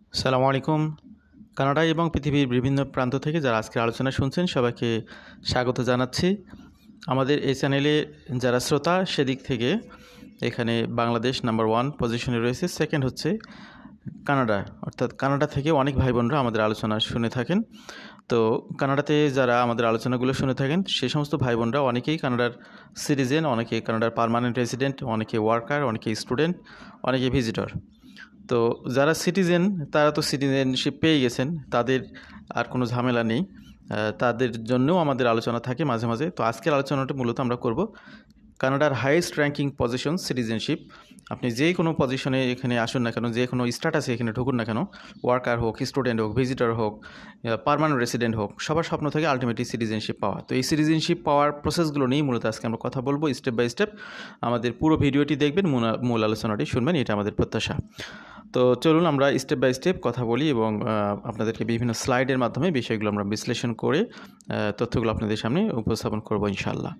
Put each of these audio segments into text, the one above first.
আসসালামু আলাইকুম। কানাডা এবং পৃথিবীর বিভিন্ন প্রান্ত থেকে যারা আজকের আলোচনা শুনছেন সবাইকে স্বাগত জানাচ্ছি। আমাদের এই চ্যানেলে যারা শ্রোতা সেদিক থেকে এখানে বাংলাদেশ নাম্বার 1 পজিশনে রয়েছে, সেকেন্ড হচ্ছে কানাডা, অর্থাৎ কানাডা থেকে অনেক ভাই বোনরা আমাদের আলোচনা শুনে থাকেন। তো কানাডাতে যারা আমাদের আলোচনাগুলো শুনে থাকেন সেই সমস্ত ভাই বোনরা অনেকেই কানাডার সিটিজেন, অনেকে কানাডার পার্মানেন্ট রেসিডেন্ট, অনেকে ওয়ার্কার, অনেকে স্টুডেন্ট, অনেকে ভিজিটর। তো যারা সিটিজেন তারা তো সিটিজেনশিপ পেয়ে গেছেন, তাদের আর কোনো ঝামেলা নেই। তাদের জন্যও আমাদের আলোচনা থাকে মাঝে মাঝে। তো আজকের আলোচনাটা মূলত আমরা করব কানাডার হাইয়েস্ট র্যাঙ্কিং পজিশন সিটিজেনশিপ। আপনি যে কোনো পজিশনে এখানে আসুন না কেন, যে কোনো স্ট্যাটাসে এখানে ঢুকুন না কেন, ওয়ার্কার হোক, স্টুডেন্ট হোক, ভিজিটর হোক, পার্মানেন্ট রেসিডেন্ট হোক, সবার স্বপ্ন থাকে আলটিমেটলি সিটিজেনশিপ পাওয়া। তো এই সিটিজেনশিপ পাওয়ার প্রসেসগুলো নিয়েই মূলত আজকে আমরা কথা বলবো স্টেপ বাই স্টেপ। আমাদের পুরো ভিডিওটি দেখবেন, মূল আলোচনাটি শুনবেন, এটা আমাদের প্রত্যাশা। তো চলুন আমরা স্টেপ বাই স্টেপ কথা বলি এবং আপনাদেরকে বিভিন্ন স্লাইডের মাধ্যমে বিষয়গুলো আমরা বিশ্লেষণ করে তথ্যগুলো আপনাদের সামনে উপস্থাপন করব ইনশাআল্লাহ।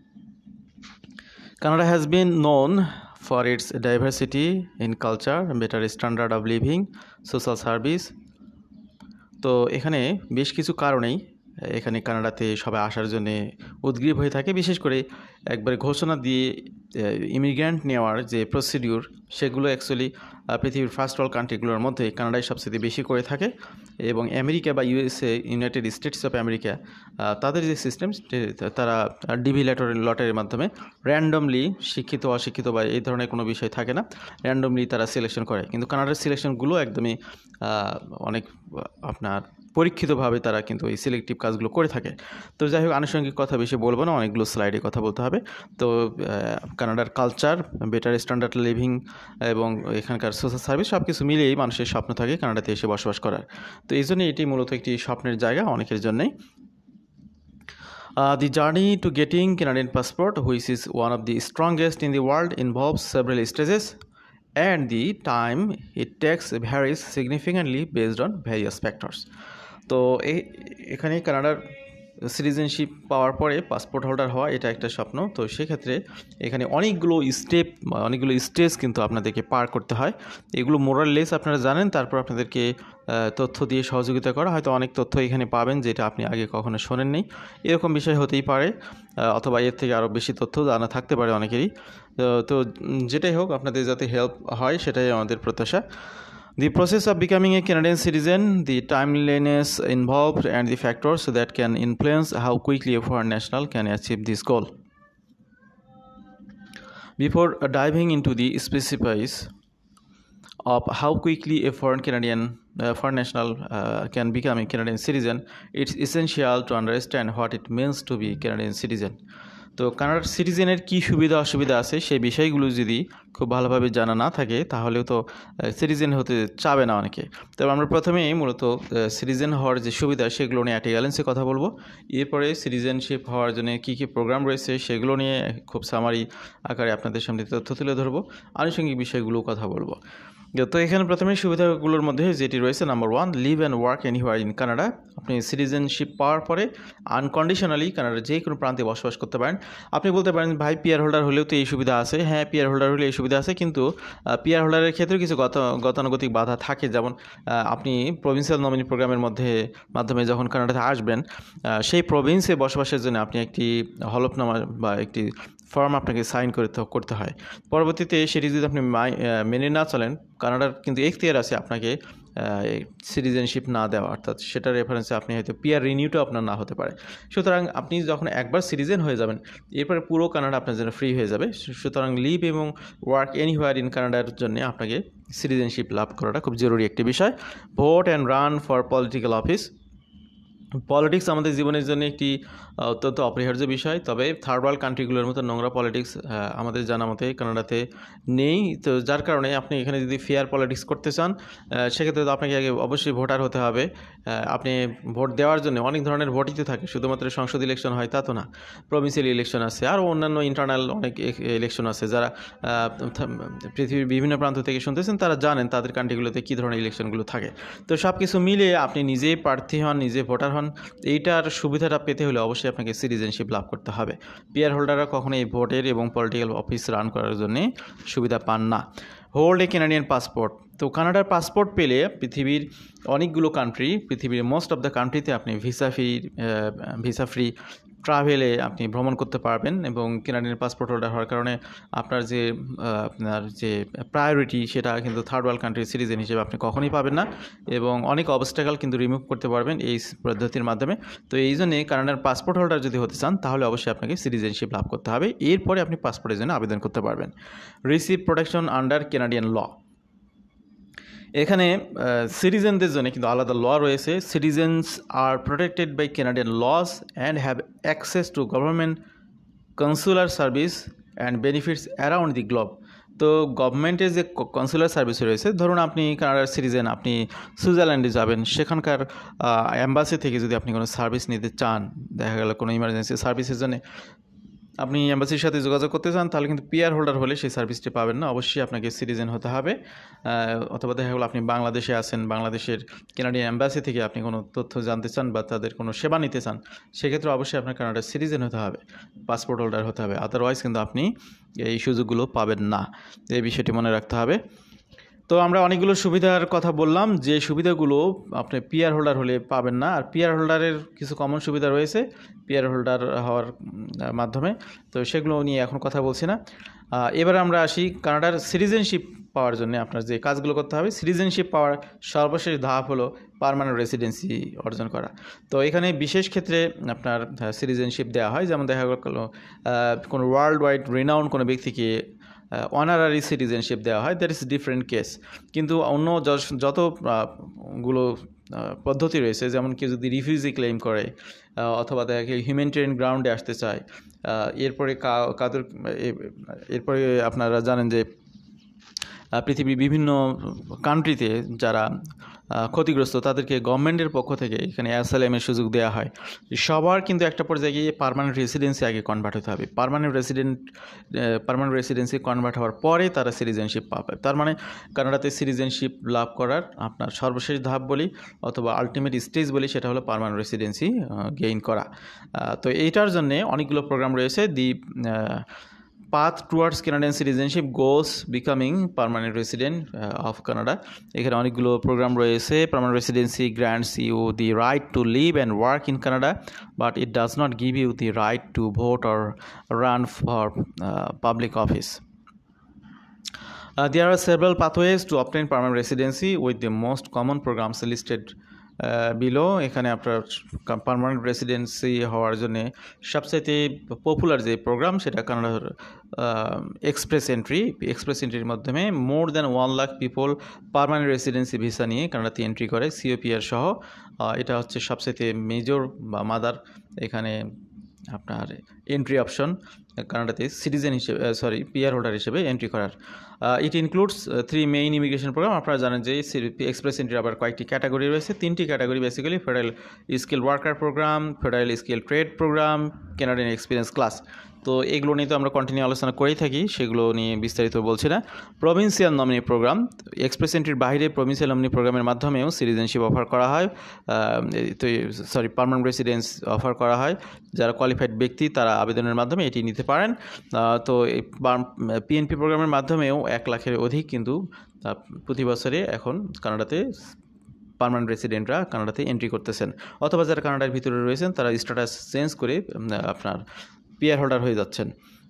Canada has been known for its diversity in culture, better standard of living, social service. তো এখানে বেশ কিছু কারণেই এখানে কানাডাতে সবাই আসার জন্য উদগ্রীব হয়ে থাকে। বিশেষ করে একবারে ঘোষণা দিয়ে ইমিগ্র্যান্ট নেওয়ার যে প্রসিডিউর, সেগুলো অ্যাকচুয়ালি পৃথিবীর ফার্স্ট ওয়ার্ল্ড কান্ট্রিগুলোর মধ্যে কানাডায় সবচেয়ে বেশি করে থাকে। এবং আমেরিকা বা USA, United States of America, তাদের যে সিস্টেম, তারা ডিভি লটারির মাধ্যমে র্যান্ডমলি শিক্ষিত অশিক্ষিত বা এই ধরনের কোনো বিষয় থাকে না, র্যান্ডমলি তারা সিলেকশন করে। কিন্তু কানাডার সিলেকশনগুলো একদমই অনেক আপনার পরীক্ষিতভাবে তারা কিন্তু এই সিলেক্টিভ কাজগুলো করে থাকে। তো যাই হোক, আনুষঙ্গিক কথা বেশি বলবো না, অনেকগুলো স্লাইডে কথা বলতে হবে। তো কানাডার কালচার, বেটার স্ট্যান্ডার্ড লিভিং এবং এখানকার সোশ্যাল সার্ভিস সব কিছু মিলিয়েই মানুষের স্বপ্ন থাকে কানাডাতে এসে বসবাস করার। তো এই জন্যই এটি মূলত একটি স্বপ্নের জায়গা অনেকের জন্যই। The journey to getting Canadian passport, which is one of the strongest in the world, involves several stages, and the time it takes varies significantly based on various factors. তো এখানে কানাডার সিটিজেনশিপ পাওয়ার পরে পাসপোর্ট হোল্ডার হওয়া এটা একটা স্বপ্ন। তো সেক্ষেত্রে এখানে অনেকগুলো স্টেজ কিন্তু আপনাদেরকে পার করতে হয়। এগুলো মোরাললেস আপনারা জানেন, তারপর আপনাদেরকে তথ্য দিয়ে সহযোগিতা করা। হয়তো অনেক তথ্য এখানে পাবেন যেটা আপনি আগে কখনো শোনেননি, এরকম বিষয় হতেই পারে, অথবা এর থেকে আরও বেশি তথ্য জানা থাকতে পারে অনেকেরই। তো যেটাই হোক, আপনাদের যাতে হেল্প হয় সেটাই আমাদের প্রত্যাশা। The process of becoming a Canadian citizen, the timeliness involved, and the factors that can influence how quickly a foreign national can achieve this goal. Before diving into the specifics of how quickly a foreign national can become a Canadian citizen, it's essential to understand what it means to be a Canadian citizen. তো কানাডার সিটিজেনের কী সুবিধা অসুবিধা আছে সেই বিষয়গুলো যদি খুব ভালোভাবে জানা না থাকে তাহলেও তো সিটিজেন হতে চাবে না অনেকে। তবে আমরা প্রথমেই মূলত সিটিজেন হওয়ার যে সুবিধা সেগুলো নিয়ে একটা গ্যালেন্সে কথা বলবো। এরপরে সিটিজেনশিপ হওয়ার জন্য কী কী প্রোগ্রাম রয়েছে সেগুলো নিয়ে খুব সামারি আকারে আপনাদের সামনে তথ্য তুলে ধরবো, আনুষঙ্গিক বিষয়গুলোও কথা বলবো। তো এখানে প্রথমে সুবিধাগুলোর মধ্যে যেটি রয়েছে, number 1, live and work anywhere in Canada. আপনি সিটিজেনশিপ পাওয়ার পরে আনকন্ডিশনালি কানাডার যে কোনো প্রান্তে বসবাস করতে পারেন। আপনি বলতে পারেন, ভাই পিআর হোল্ডার হলেও তো এই সুবিধা আছে। হ্যাঁ, পিআর হোল্ডার হলে এই সুবিধা আছে, কিন্তু পিআর হোল্ডারের ক্ষেত্রে কিছু গতানুগতিক বাধা থাকে। যেমন আপনি প্রভিন্সিয়াল নমিনি প্রোগ্রামের মাধ্যমে যখন কানাডাতে আসবেন, সেই প্রভিন্সে বসবাসের জন্য আপনি একটি হলফনামা বা একটি ফর্ম আপনাকে সাইন করতে হয়। পরবর্তীতে সেটি যদি আপনি মেনে না চলেন, কানাডার কিন্তু এখতিয়ার আছে আপনাকে সিটিজেনশিপ না দেওয়া, অর্থাৎ সেটার রেফারেন্সে আপনি হয়তো পিআর রিনিউটা আপনার না হতে পারে। সুতরাং আপনি যখন একবার সিটিজেন হয়ে যাবেন, এরপরে পুরো কানাডা আপনার জন্য ফ্রি হয়ে যাবে। সুতরাং লিভ এবং ওয়ার্ক এনিহোয়ার ইন কানাডার জন্য আপনাকে সিটিজেনশিপ লাভ করাটা খুব জরুরি একটি বিষয়। Vote and run for political office. Politics আমাদের জীবনের জন্য একটি অত্যন্ত অপরিহার্য বিষয়, তবে থার্ড ওয়ার্ল্ড কান্ট্রিগুলোর মতো নোংরা পলিটিক্স আমাদের জানা মতে কানাডাতে নেই। তো যার কারণে আপনি এখানে যদি ফেয়ার পলিটিক্স করতে চান, সেক্ষেত্রে তো আপনাকে আগে অবশ্যই ভোটার হতে হবে। আপনি ভোট দেওয়ার জন্য অনেক ধরনের ভোটই তো থাকে, শুধুমাত্র সংসদ ইলেকশন হয় তা তো না, প্রভিন্সিয়াল ইলেকশন আছে, আরও অন্যান্য ইন্টারনাল অনেক ইলেকশন আছে। যারা পৃথিবীর বিভিন্ন প্রান্ত থেকে শুনতেছেন তারা জানেন তাদের কান্ট্রিগুলোতে কী ধরনের ইলেকশনগুলো থাকে। তো সব কিছু মিলিয়ে আপনি নিজেই প্রার্থী হন, নিজে ভোটার হন, এইটার সুবিধাটা পেতে হলে অবশ্যই আপনাকে সিটিজেনশিপ লাভ করতে হবে। পিআর হোল্ডাররা কখনো এই ভোটের এবং পলিটিক্যাল অফিস রান করার জন্য সুবিধা পান না। Hold a Canadian passport. তো কানাডার পাসপোর্ট পেলে পৃথিবীর অনেকগুলো কান্ট্রি, পৃথিবীর মোস্ট অফ দ্য কান্ট্রিতে আপনি ভিসা ফ্রি ট্রাভেলে আপনি ভ্রমণ করতে পারবেন, এবং কানাডিয়ান পাসপোর্ট হোল্ডার হওয়ার কারণে আপনার যে প্রায়োরিটি সেটা কিন্তু থার্ড ওয়ার্ল্ড কান্ট্রির সিটিজেন হিসেবে আপনি কখনোই পাবেন না, এবং অনেক অবস্ট্যাকল কিন্তু রিমুভ করতে পারবেন এই পদ্ধতির মাধ্যমে। তো এই জন্যে কানাডার পাসপোর্ট হোল্ডার যদি হতে চান তাহলে অবশ্যই আপনাকে সিটিজেনশিপ লাভ করতে হবে, এরপরে আপনি পাসপোর্টের জন্য আবেদন করতে পারবেন। Receive protection under Canadian law. এখানে সিটিজেনদের জন্য কিন্তু আলাদা ল রয়েছে। Citizens are protected by Canadian laws and have access to government consular service and benefits around the globe. তো গভর্নমেন্টের যে কনসুলার সার্ভিস রয়েছে, ধরুন আপনি কানাডার সিটিজেন, আপনি সুইজারল্যান্ডে যাবেন, সেখানকার অ্যাম্বাসি থেকে যদি আপনি কোনো সার্ভিস নিতে চান, দেখা গেল কোনো ইমার্জেন্সি সার্ভিসের জন্য আপনি অ্যাম্বাসির সাথে যোগাযোগ করতে চান, তাহলে কিন্তু পিআর হোল্ডার হলে সেই সার্ভিসটি পাবেন না, অবশ্যই আপনাকে সিটিজেন হতে হবে। অথবা দেখা গেলো আপনি বাংলাদেশে আছেন, বাংলাদেশের কানাডিয়ান অ্যাম্বাসি থেকে আপনি কোনো তথ্য জানতে চান বা তাদের কোনো সেবা নিতে চান, সেক্ষেত্রে অবশ্যই আপনার কানাডার সিটিজেন হতে হবে, পাসপোর্ট হোল্ডার হতে হবে, আদারওয়াইজ কিন্তু আপনি এই সুযোগগুলো পাবেন না। এই বিষয়টি মনে রাখতে হবে। তো আমরা অনেকগুলো সুবিধার কথা বললাম, যে সুবিধাগুলো আপনি পিআর হোল্ডার হলে পাবেন না। আর পিআর হোল্ডারের কিছু কমন সুবিধা রয়েছে পিআর হোল্ডার হওয়ার মাধ্যমে, তো সেগুলো নিয়ে এখন কথা বলছি না। এবার আমরা আসি কানাডার সিটিজেনশিপ পাওয়ার জন্য আপনার যে কাজগুলো করতে হবে। সিটিজেনশিপ পাওয়ার সর্বশেষ ধাপ হলো পার্মানেন্ট রেসিডেন্সি অর্জন করা। তো এখানে বিশেষ ক্ষেত্রে আপনার সিটিজেনশিপ দেওয়া হয়, যেমন দেখা গেল কোনো ওয়ার্ল্ড ওয়াইড রিনাউন্ড কোনো ব্যক্তিকে অনারারি সিটিজেনশিপ দেওয়া হয়, দ্যাট ইজ ডিফারেন্ট কেস। কিন্তু অন্য যতগুলো পদ্ধতি রয়েছে, যেমন কেউ যদি রিফিউজি ক্লেম করে অথবা দেখা গেল হিউম্যানিটেরিয়ান গ্রাউন্ডে আসতে চায়, এরপরে আপনারা জানেন যে পৃথিবীর বিভিন্ন কান্ট্রিতে যারা ক্ষতিগ্রস্ত তাদেরকে গভর্নমেন্টের পক্ষ থেকে এখানে অ্যাসাইলামের সুযোগ দেওয়া হয়। সবার কিন্তু একটা পর্যায়ে গিয়ে পার্মানেন্ট রেসিডেন্সি আগে কনভার্ট হতে হবে। পার্মানেন্ট রেসিডেন্সি কনভার্ট হওয়ার পরে তারা সিটিজেনশিপ পাবে। তার মানে কানাডাতে সিটিজেনশিপ লাভ করার আপনার সর্বশেষ ধাপ বলি অথবা আলটিমেট স্টেজ বলি, সেটা হলো পার্মানেন্ট রেসিডেন্সি গেইন করা। তো এইটার জন্যে অনেকগুলো প্রোগ্রাম রয়েছে। Path towards Canadian citizenship goes becoming permanent resident of Canada. এখানে অনেকগুলো প্রোগ্রাম রয়েছে। Permanent residency grants you the right to live and work in Canada, but it does not give you the right to vote or run for public office. There are several pathways to obtain permanent residency, with the most common programs listed below. এখানে আপনার permanent residency হওয়ার জন্য সবচেয়ে popular যে programme সেটা কানাডার express এন্ট্রির মাধ্যমে more than 1 lakh people permanent residency visa নিয়ে কানাডাতে এন্ট্রি করে, সিওপিআর সহ। এটা হচ্ছে সবচেয়ে মেজর বা মাদার এখানে আপনার এন্ট্রি অপশন কানাডাতে সিটিজেন হিসেবে পিআর হোল্ডার হিসেবে এন্ট্রি করার। It includes 3 main immigration program. আপনারা জানেন যে এক্সপ্রেস এন্ট্রির আবার কয়েকটি ক্যাটাগরি রয়েছে, 3টি category basically: federal skill worker program, federal skill trade program, Canadian experience class. তো এগুলো নিয়ে তো আমরা কন্টিনিউ আলোচনা করেই থাকি, সেগুলো নিয়ে বিস্তারিত বলছি না। প্রভিন্সিয়াল নমিনি প্রোগ্রাম, এক্সপ্রেস এন্ট্রির বাইরে প্রভিন্সিয়াল নমিনি প্রোগ্রামের মাধ্যমেও সিটিজেনশিপ অফার করা হয়, পার্মানেন্ট রেসিডেন্স অফার করা হয়। যারা কোয়ালিফাইড ব্যক্তি তারা আবেদনের মাধ্যমে এটি নিতে পারেন। তো এই পিএনপি প্রোগ্রামের মাধ্যমেও 1 লাখের অধিক কিন্তু প্রতি বছরে এখন কানাডাতে পার্মানেন্ট রেসিডেন্টরা কানাডাতে এন্ট্রি করতেছেন, অথবা যারা কানাডার ভিতরে রয়েছেন তারা স্ট্যাটাস চেঞ্জ করে আপনার পিআর হোল্ডার হয়ে যাচ্ছেন।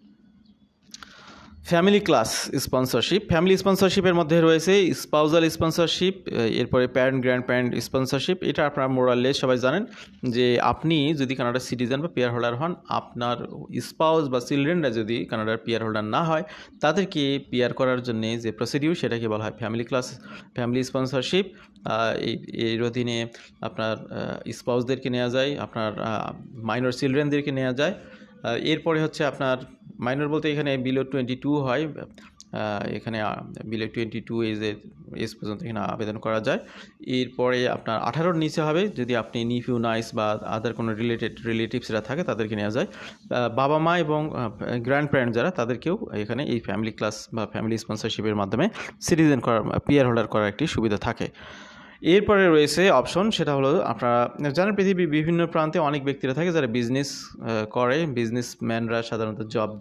ফ্যামিলি ক্লাস স্পন্সরশিপ, ফ্যামিলি স্পন্সরশিপের মধ্যে রয়েছে স্পাউজাল স্পন্সরশিপ, এরপরে প্যারেন্ট গ্র্যান্ড প্যারেন্ট স্পন্সরশিপ। এটা আপনারা মোরাললেস সবাই জানেন যে আপনি যদি কানাডার সিটিজেন বা পিআর হোল্ডার হন, আপনার স্পাউস বা চিলড্রেনরা যদি কানাডার পিআর হোল্ডার না হয়, তাদেরকে পিআর করার জন্য যে প্রসিডিউর সেটাকে বলা হয় ফ্যামিলি স্পন্সরশিপ। এর অধীনে আপনার স্পাউসদেরকে নেওয়া যায়, আপনার মাইনর চিলড্রেনদেরকে নেওয়া যায়। এরপরে হচ্ছে আপনার মাইনর বলতে এখানে বিলো 22 হয়, এখানে বিলো 22 এজ পর্যন্ত এখানে আবেদন করা যায়। এরপরে আপনার 18-র নিচে হবে যদি আপনি নিফিউ নাইস বা আদার কোনো রিলেটিভসরা থাকে তাদেরকে নেওয়া যায়। বাবা মা এবং গ্র্যান্ড প্যারেন্ট যারা, তাদেরকেও এখানে এই ফ্যামিলি ক্লাস বা ফ্যামিলি স্পন্সরশিপের মাধ্যমে সিটিজেন করার পিআর হোল্ডার করার একটি সুবিধা থাকে। এরপরে রয়েছে অপশন, সেটা হলো আপনারা জানেন পৃথিবীর বিভিন্ন প্রান্তে অনেক ব্যক্তিরা থাকে যারা বিজনেস করে, বিজনেসম্যানরা সাধারণত জব দেয়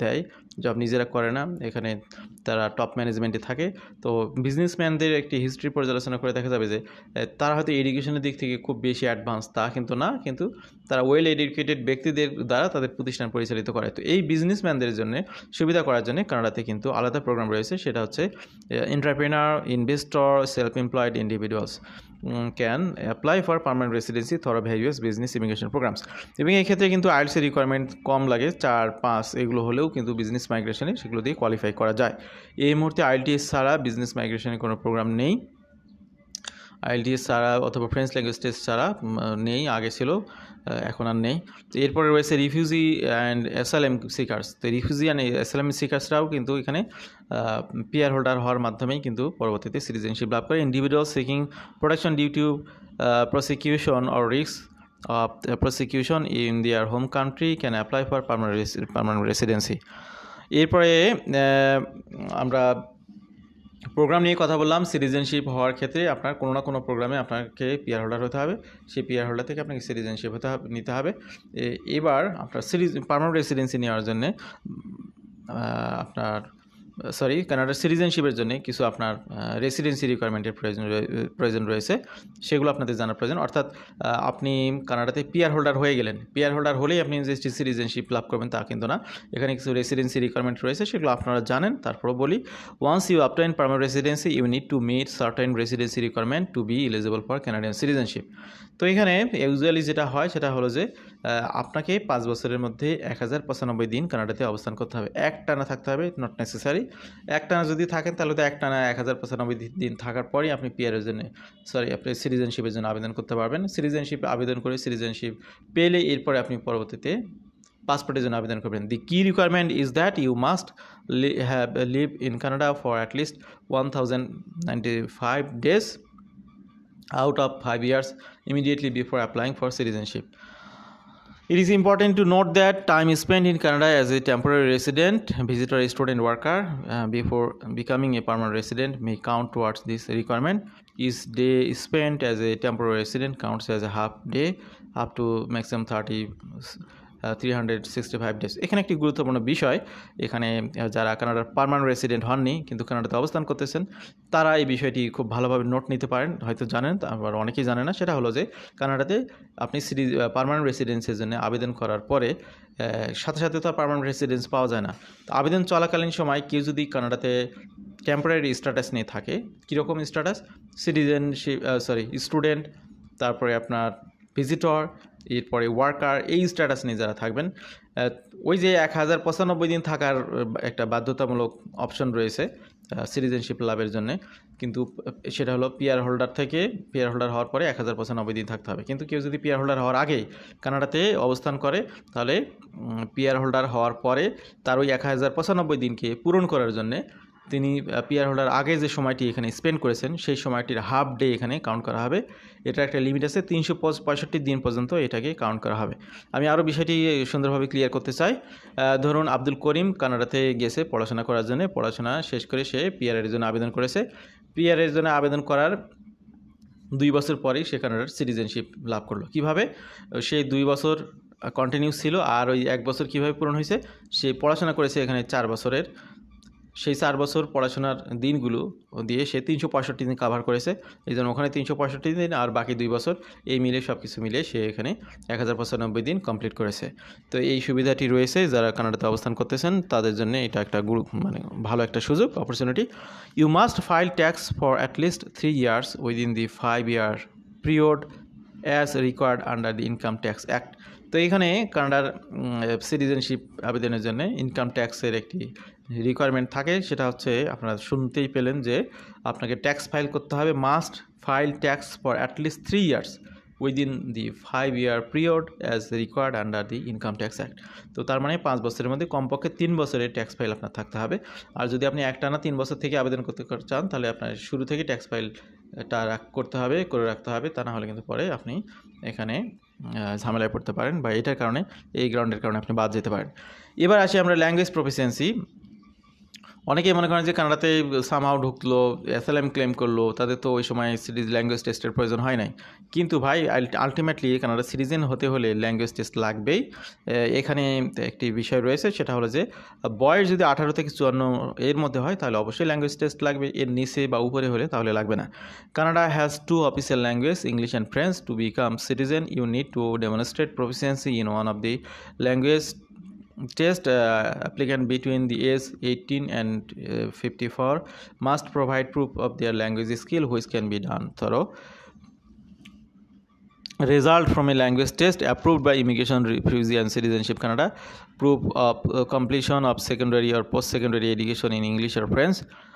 জব নিজেরা করে না, এখানে তারা টপ ম্যানেজমেন্টে থাকে। তো বিজনেসম্যানদের একটি হিস্ট্রি পর্যালোচনা করে দেখা যাবে যে তারা হয়তো এডুকেশনের দিক থেকে খুব বেশি অ্যাডভান্স তা কিন্তু না, কিন্তু তারা ওয়েল এডুকেটেড ব্যক্তিদের দ্বারা তাদের প্রতিষ্ঠান পরিচালিত করে। তো এই বিজনেসম্যানদের জন্য সুবিধা করার জন্য কানাডাতে কিন্তু আলাদা প্রোগ্রাম রয়েছে, সেটা হচ্ছে entrepreneur, investor, self employed individuals can apply for permanent residency through various business immigration programs. এবং এই ক্ষেত্রে কিন্তু আইএলটিএস রিকোয়ারমেন্ট কম লাগে, 4-5 এগুলো হলেও কিন্তু বিজনেস মাইগ্রেশনে সেগুলো দিয়ে কোয়ালিফাই করা যায়। এই মুহূর্তে আইএলটিএস ছাড়া বিজনেস মাইগ্রেশনের কোনো প্রোগ্রাম নেই, আইএলটিএস ছাড়া অথবা ফ্রেঞ্চ ল্যাঙ্গুয়েজ টেস্ট ছাড়া নেই, আগে ছিল, এখন আর নেই। তো এরপরে রয়েছে রিফিউজি অ্যান্ড অ্যাসাইলাম সিকার্স। তো রিফিউজি অ্যান্ড অ্যাসাইলাম সিকার্সরাও কিন্তু এখানে পিআর হোল্ডার হওয়ার মাধ্যমেই কিন্তু পরবর্তীতে সিটিজেনশিপ লাভ করে। Individual seeking protection due to prosecution or risk of prosecution in their home country can apply for permanent residency. এরপরে আমরা প্রোগ্রাম নিয়ে কথা বললাম। সিটিজেনশিপ হওয়ার ক্ষেত্রে আপনার কোনো না কোনো প্রোগ্রামে আপনাকে পিআর হোল্ডার হতে হবে, সেই পিআর হোল্ডার থেকে আপনাকে সিটিজেনশিপ নিতে হবে। এবার আপনার পার্মানেন্ট রেসিডেন্সি নেওয়ার জন্যে কানাডার সিটিজেনশিপের জন্য কিছু আপনার রেসিডেন্সি রিকোয়ারমেন্টের প্রয়োজন রয়েছে, সেগুলো আপনাদের জানার প্রয়োজন। অর্থাৎ আপনি কানাডাতে পিআর হোল্ডার হয়ে গেলেন, পিআর হোল্ডার হলেই আপনি যে সিটিজেনশিপ লাভ করবেন তা কিন্তু না, এখানে কিছু রেসিডেন্সি রিকোয়ারমেন্ট রয়েছে, সেগুলো আপনারা জানেন। তারপরও বলি, once you obtain permanent residency you need to meet certain residency requirement to be eligible for Canadian citizenship. তো এখানে ইউজুয়ালি যেটা হয় সেটা হলো যে আপনাকে 5 বছরের মধ্যে 1095 দিন কানাডাতে অবস্থান করতে হবে, একটানা থাকতে হবে, নট নেসেসারি। একটানা যদি থাকেন তাহলে তো একটানা 1095 দিন থাকার পরেই আপনি পিআরের জন্য আপনি সিটিজেনশিপের জন্য আবেদন করতে পারবেন। সিটিজেনশিপ আবেদন করে সিটিজেনশিপ পেলে এরপরে আপনি পরবর্তীতে পাসপোর্টের জন্য আবেদন করবেন। The key requirement is that you must have live in Canada for at least 1095 days out of 5 years immediately before applying for citizenship. It is important to note that time spent in Canada as a temporary resident, visitor, student, worker before becoming a permanent resident may count towards this requirement. Each day spent as a temporary resident counts as a half day up to maximum 365 days. এখানে একটি গুরুত্বপূর্ণ বিষয়, এখানে যারা কানাডার permanent resident হননি কিন্তু কানাডাতে অবস্থান করতেছেন তারা এই বিষয়টি খুব ভালোভাবে নোট নিতে পারেন, হয়তো জানেন আবার অনেকেই জানে না। সেটা হলো যে কানাডাতে আপনি পার্মানেন্ট রেসিডেন্সের জন্য আবেদন করার পরে সাথে সাথে তো পার্মানেন্ট রেসিডেন্স পাওয়া যায় না। তো আবেদন চলাকালীন সময় কেউ যদি কানাডাতে টেম্পোরারি স্ট্যাটাস নিয়ে থাকে, কীরকম স্ট্যাটাস, সিটিজেনশিপ স্টুডেন্ট, তারপরে আপনার ভিজিটর, এরপরে ওয়ার্কার, এই স্ট্যাটাস নিয়ে যারা থাকবেন, ওই যে 1095 দিন থাকার একটা বাধ্যতামূলক অপশন রয়েছে সিটিজেনশিপ লাভের জন্য, কিন্তু সেটা হলো পিআর হোল্ডার হওয়ার পরে 1095 দিন থাকতে হবে। কিন্তু কেউ যদি পিআর হোল্ডার হওয়ার আগেই কানাডাতে অবস্থান করে তাহলে পিআর হোল্ডার হওয়ার পরে তার ওই 1095 দিনকে পূরণ করার জন্যে তিনি পিআর হোল্ডার আগে যে সময়টি এখানে স্পেন্ড করেছেন সেই সময়টির হাফ ডে এখানে কাউন্ট করা হবে। এটা একটা লিমিট আছে, 365 দিন পর্যন্ত এটাকে কাউন্ট করা হবে। আমি আরও বিষয়টি সুন্দরভাবে ক্লিয়ার করতে চাই। ধরুন আব্দুল করিম কানাডাতে গেছে পড়াশোনা করার জন্য, পড়াশোনা শেষ করে সে পিআরের জন্য আবেদন করেছে। পিআরের জন্য আবেদন করার 2 বছর পরেই সে কানাডার সিটিজেনশিপ লাভ করলো। কিভাবে? সে 2 বছর কন্টিনিউস ছিল, আর ওই 1 বছর কীভাবে পূরণ হয়েছে, সে পড়াশোনা করেছে এখানে 4 বছরের, সেই 4 বছর পড়াশোনার দিনগুলো দিয়ে সে 365 দিন কাভার করেছে। এই জন্য ওখানে 365 দিন আর বাকি 2 বছর এই মিলে সব কিছু মিলে সে এখানে 1095 দিন কমপ্লিট করেছে। তো এই সুবিধাটি রয়েছে যারা কানাডাতে অবস্থান করতেছেন তাদের জন্য এটা একটা ভালো একটা সুযোগ, opportunity. You must file tax for at least 3 years within the 5-year period as required under the income tax act. তো এখানে কানাডার সিটিজেনশিপ আবেদনের জন্য ইনকাম ট্যাক্সের একটি রিকোয়ারমেন্ট থাকে, সেটা হচ্ছে আপনারা শুনতেই পেলেন যে আপনাকে ট্যাক্স ফাইল করতে হবে, must file tax for at least 3 years within the 5-year period as required under the income tax act. তো তার মানে 5 বছরের মধ্যে কমপক্ষে 3 বছরের ট্যাক্স ফাইল আপনার থাকতে হবে। আর যদি আপনি একটানা 3 বছর থেকে আবেদন করতে চান তাহলে আপনার শুরু থেকে ট্যাক্স ফাইলটা করে রাখতে হবে, তা না হলে কিন্তু পরে আপনি এখানে ঝামেলায় পড়তে পারেন বা এটার কারণে, এই গ্রাউন্ডের কারণে আপনি বাদ যেতে পারেন। এবার আসি আমরা ল্যাঙ্গুয়েজ প্রফিসিয়েন্সি। অনেকেই মনে করেন যে কানাডাতে সামহাও ঢুকলো, অ্যাসাইলাম ক্লেম করলো, তাদের তো ওই সময় ল্যাঙ্গুয়েজ টেস্টের প্রয়োজন হয় নাই। কিন্তু ভাই আলটিমেটলি কানাডা সিটিজেন হতে হলে ল্যাঙ্গুয়েজ টেস্ট লাগবেই। এখানে একটি বিষয় রয়েছে, সেটা হলো যে বয়স যদি 18 থেকে 54 এর মধ্যে হয় তাহলে অবশ্যই ল্যাঙ্গুয়েজ টেস্ট লাগবে, এর নিচে বা উপরে হলে তাহলে লাগবে না। Canada has 2 official language, English and French. To become citizen you need to demonstrate proficiency in one of the language test. Applicant between the age 18 and 54 must provide proof of their language skill, which can be done through result from a language test approved by Immigration, Refugee and Citizenship Canada, proof of completion of secondary or post-secondary education in English or French,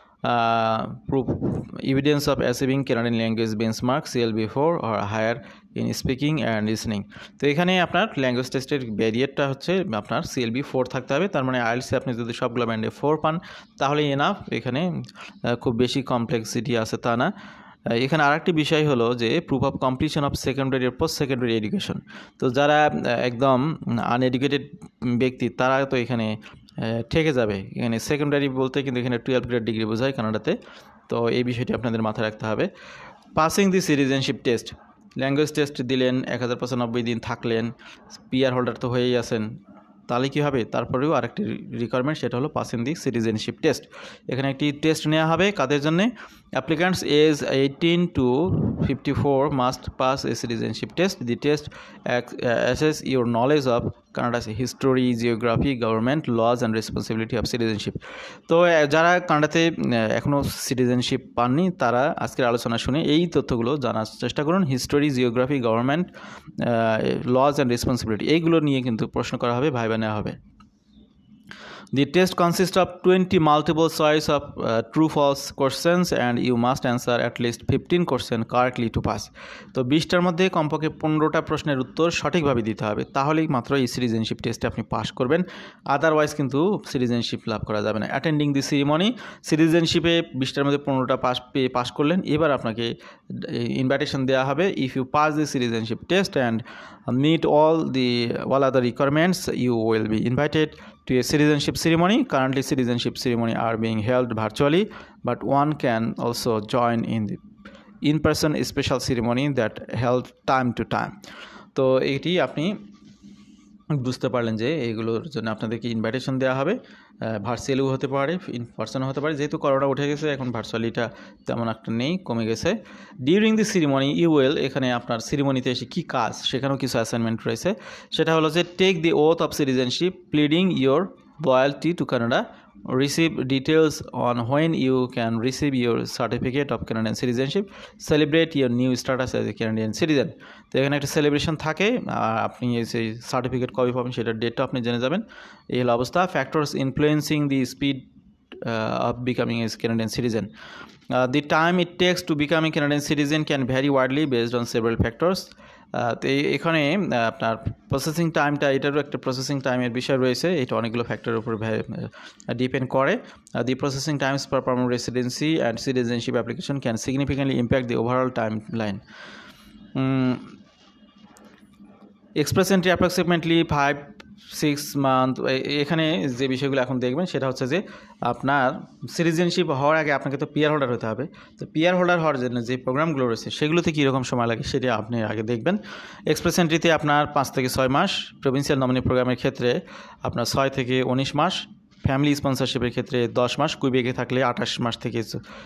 proof evidence of achieving Canadian language benchmark CLB4 or higher in speaking and listening। তো এখানে আপনার language টেস্টের ব্যারিয়ারটা হচ্ছে আপনার CLB4 থাকতে হবে। তার মানে আইএলটিএস আপনি যদি সবগুলো ব্যান্ডে 4 পান তাহলে এনাফ। এখানে খুব বেশি কমপ্লেক্সিটি আছে তা না। এখানে আরেকটি বিষয় হলো যে proof of completion of secondary আর পোস্ট সেকেন্ডারি এডুকেশন। তো যারা একদম আনএডুকেটেড ব্যক্তি তারা তো এখানে ঠেকে যাবে। এখানে সেকেন্ডারি বলতে কিন্তু এখানে 12 গ্রেড ডিগ্রি বোঝায় কানাডাতে। তো এই বিষয়টি আপনাদের মাথায় রাখতে হবে। Passing the citizenship test, language test দিলেন, 1095 দিন থাকলেন, পিআর হোল্ডার তো হয়েই আছেন, তাহলে কী হবে? তারপরেও আরেকটি রিকোয়ারমেন্ট, সেটা হলো পাসিং দি সিটিজেনশিপ টেস্ট। এখানে একটি টেস্ট নেওয়া হবে কাদের জন্যে? Applicants age 18 to 54 must pass a citizenship test. The test assess your knowledge of Canada's history, geography, government, laws and responsibility of citizenship. তো যারা কানাডাতে এখনও সিটিজেনশিপ পাননি তারা আজকের আলোচনা শুনে এই তথ্যগুলো জানার চেষ্টা করুন। History, geography, government, laws and responsibility, এইগুলো নিয়ে কিন্তু প্রশ্ন করা হবে, ভাইবা নেওয়া হবে। The test consists of 20 multiple choice of true-false questions and you must answer at least 15 questions correctly to pass. তো 20টার মধ্যে কমপক্ষে 15টা প্রশ্নের উত্তর সঠিকভাবে দিতে হবে, তাহলেই মাত্র এই সিটিজেনশিপ টেস্টে আপনি পাস করবেন। আদারওয়াইজ কিন্তু সিটিজেনশিপ লাভ করা যাবে না। অ্যাটেন্ডিং দি সেরিমনি, সিটিজেনশিপে 20টার মধ্যে 15টা পাস করলেন, এবার আপনাকে ইনভাইটেশন দেওয়া হবে। If you pass the citizenship test and meet all other requirements, you will be invited to a citizenship ceremony. Currently citizenship ceremony are being held virtually, but one can also join in the in-person special ceremony that held time to time. তো এটি আপনি বুঝতে পারলেন যে এইগুলোর জন্য আপনাদেরকে invitation দেওয়া হবে। ভার্চুয়ালিও হতে পারে, ইন পার্সনও হতে পারে। যেহেতু করোনা উঠে গেছে এখন ভার্চুয়ালিটা তেমন একটা নেই, কমে গেছে। During the ceremony you will, এখানে আপনার সিরিমনিতে এসে কী কাজ সেখানেও কিছু অ্যাসাইনমেন্ট রয়েছে। সেটা হলো যে take the oath of citizenship, pleading your loyalty to Canada, receive details on when you can receive your certificate of Canadian citizenship, celebrate your new status as a Canadian citizen। তো এখানে একটা celebration থাকে, আর আপনি সেই certificate কবে পাবেন সেটার ডেটটা আপনি জেনে যাবেন। এই হলো অবস্থা। Factors influencing the speed of becoming a Canadian citizen. The time it takes to become a Canadian citizen can vary widely based on several factors. তো এখানে আপনার প্রসেসিং টাইমটা, এটারও একটা প্রসেসিং টাইমের বিষয় রয়েছে। এটা অনেকগুলো ফ্যাক্টরের উপর ডিপেন্ড করে। The processing times for permanent residency and citizenship application can significantly impact the overall timeline. Express entry approximately 5-6 month. এখানে যে বিষয়গুলো এখন দেখবেন সেটা হচ্ছে যে আপনার সিটিজেনশিপ হওয়ার আগে আপনাকে তো পিআর হোল্ডার হতে হবে। তো পিআর হোল্ডার হওয়ার জন্য যে প্রোগ্রামগুলো রয়েছে সেগুলোতে কীরকম সময় লাগে সেটা আপনি আগে দেখবেন। এক্সপ্রেস এন্ট্রিতে আপনার 5 থেকে 6 মাস, প্রভিন্সিয়াল নমিনি প্রোগ্রামের ক্ষেত্রে আপনার 6 থেকে 19 মাস, ফ্যামিলি স্পন্সরশিপের ক্ষেত্রে 10 মাস, কুইবেকে থাকলে 28 মাস থেকে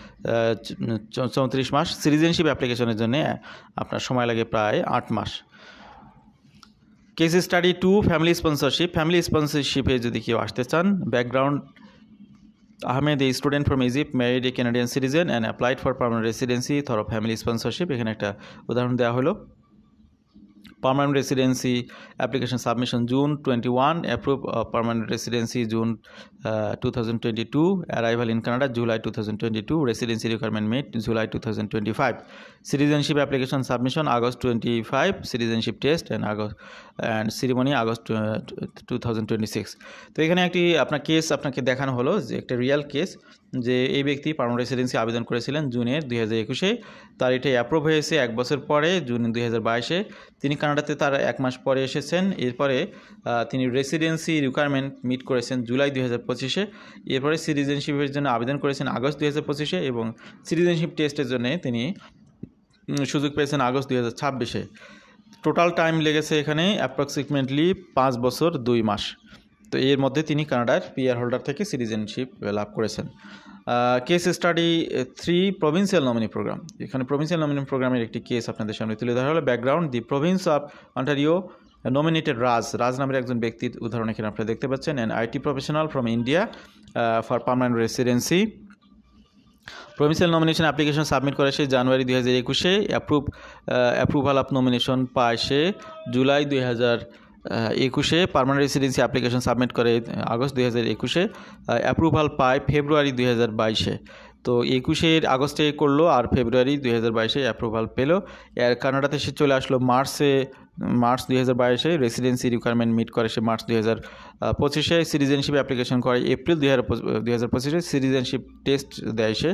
34 মাস। সিটিজেনশিপ অ্যাপ্লিকেশনের জন্য আপনার সময় লাগে প্রায় 8 মাস। Case study 2, family sponsorship. Family স্পন্সরশিপে যদি কেউ আসতে চান, background: Ahmed, a student from Egypt, married a Canadian citizen and applied for permanent residency through family sponsorship। এখানে একটা উদাহরণ দেওয়া হলো। Permanent residency application submission June 21, approve permanent residency June 2022, arrival in Canada July 2022, residency requirement met July 2025, citizenship application submission August 25, citizenship test and ceremony August 2026। তো এখানে একটি আপনার case আপনাকে দেখানো হলো যে একটা রিয়েল কেস। যে এই ব্যক্তি পার্মানেন্ট রেসিডেন্সি আবেদন করেছিলেন জুনের 2021-এ, তার এটা অ্যাপ্রুভ হয়েছে 1 বছর পরে জুন 2022-এ। তিনি কানাডাতে তার 1 মাস পরে এসেছেন। এরপরে তিনি রেসিডেন্সি রিকোয়ারমেন্ট মিট করেছেন জুলাই 2025-এ। এরপরে সিটিজেনশিপের জন্য আবেদন করেছেন আগস্ট 2025-এ এবং সিটিজেনশিপ টেস্টের জন্য তিনি সুযোগ পেয়েছেন আগস্ট 2026-এ। টোটাল টাইম লেগেছে এখানে অ্যাপ্রক্সিমেটলি 5 বছর 2 মাস। তো এর মধ্যে তিনি কানাডার পিআর হোল্ডার থেকে সিটিজেনশিপ লাভ করেছেন। Case study 3 provincial nominee program. এখানে প্রভিন্সিয়াল নমিনি প্রোগ্রামের একটি কেস আপনাদের সামনে তুলে ধরা হলো। Background: the province of Ontario nominated Raj নামের একজন ব্যক্তির উদাহরণ এখানে আপনারা দেখতে পাচ্ছেন। An IT professional from India for permanent residency. Provincial nomination application submit করে সে জানুয়ারি 2021-এ। অ্যাপ্রুভাল অফ নমিনেশন পায় সে জুলাই 2021-এ। পার্মানেন্ট রেসিডেন্সি অ্যাপ্লিকেশন সাবমিট করে আগস্ট 2021-এ। অ্যাপ্রুভাল পায় ফেব্রুয়ারি 2022-এ। তো 21-এর আগস্টে করলো আর ফেব্রুয়ারি 2022-এ অ্যাপ্রুভাল পেলো। কানাডাতে সে চলে আসলো মার্চ 2022-এ। রেসিডেন্সি রিকোয়ারমেন্ট মিট করে সে মার্চ 2025-এ। সিটিজেনশিপ অ্যাপ্লিকেশন করে এপ্রিল 2025-এ। সিটিজেনশিপ টেস্ট দেয় সে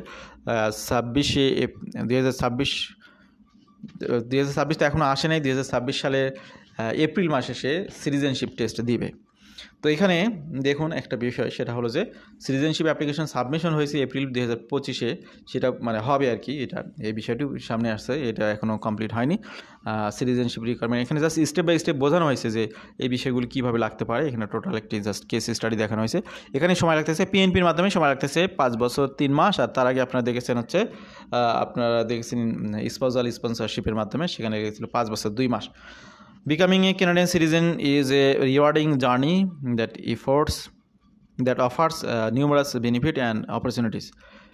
2026 তো এখনও আসে নাই। 2026 সালের এপ্রিল মাসে সে সিটিজেনশিপ টেস্ট দিবে। তো এখানে দেখুন একটা বিষয়, সেটা হলো যে সিটিজেনশিপ অ্যাপ্লিকেশন সাবমিশন হয়েছে এপ্রিল 2025-এ, সেটা মানে হবে আর কি, এটা এই বিষয়টি সামনে আসছে, এটা এখনও কমপ্লিট হয়নি। সিটিজেনশিপ রিকোয়ারমেন্ট এখানে জাস্ট স্টেপ বাই স্টেপ বোঝানো হয়েছে যে এই বিষয়গুলি কীভাবে লাগতে পারে। এখানে টোটাল একটি জাস্ট কেস স্টাডি দেখানো হয়েছে। এখানে সময় লাগতেছে পিএনপির মাধ্যমে সময় লাগতেছে 5 বছর 3 মাস। আর তার আগে আপনারা দেখেছেন স্পাউজাল স্পন্সরশিপের মাধ্যমে, সেখানে লেগেছিল 5 বছর 2 মাস। Becoming a Canadian citizen is a rewarding journey that offers numerous benefits and opportunities.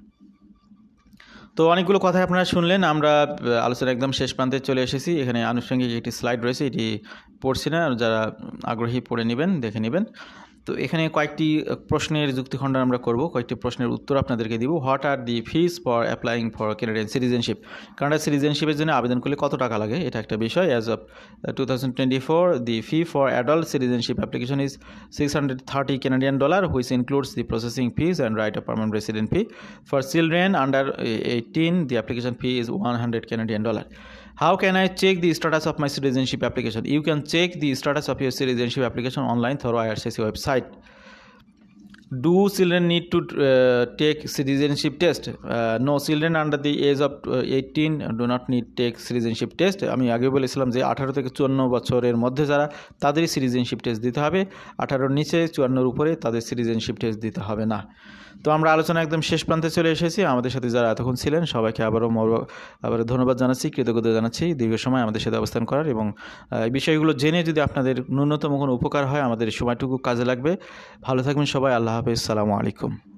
তো অনেকগুলো কথাই আপনারা শুনলেন। আমরা আলোচনা একদম শেষ প্রান্তে চলে এসেছি। এখানে আনুষঙ্গিক একটি স্লাইড রয়েছে, এটি পড়ছি না, যারা আগ্রহী পড়ে নেবেন, দেখে নেবেন। তো এখানে কয়েকটি প্রশ্নের যুক্তিখণ্ডন আমরা করব, কয়েকটি প্রশ্নের উত্তর আপনাদেরকে দিব। What are the fees for applying for Canadian citizenship? কানাডার সিটিজেনশিপের জন্য আবেদন করলে কত টাকা লাগে, এটা একটা বিষয়। As of 2024 the fee for adult citizenship application is $630 Canadian, which includes the processing fees and right of permanent resident fee. For children under 18, the application fee is $100 Canadian. How can I check the status of my citizenship application? You can check the status of your citizenship application online through IRCC website. Do children need to take citizenship test? No, children under the age of 18 do not need take citizenship test. আমি আগে বলেছিলাম যে 18 থেকে 54 বছরের মধ্যে যারা, তাদেরই citizenship test দিতে হবে। 18-র নিচে 54-র উপরে তাদের সিটিজেনশিপ টেস্ট দিতে হবে না। তো আমরা আলোচনা একদম শেষ প্রান্তে চলে এসেছি। আমাদের সাথে যারা এতক্ষণ ছিলেন সবাইকে আবারও ধন্যবাদ জানাচ্ছি, কৃতজ্ঞতা জানাচ্ছি দীর্ঘ সময় আমাদের সাথে অবস্থান করার। এবং এই বিষয়গুলো জেনে যদি আপনাদের ন্যূনতম কোনো উপকার হয়, আমাদের সময়টুকু কাজে লাগবে। ভালো থাকবেন সবাই। আল্লাহ হাফেজ। আসসালামু আলাইকুম।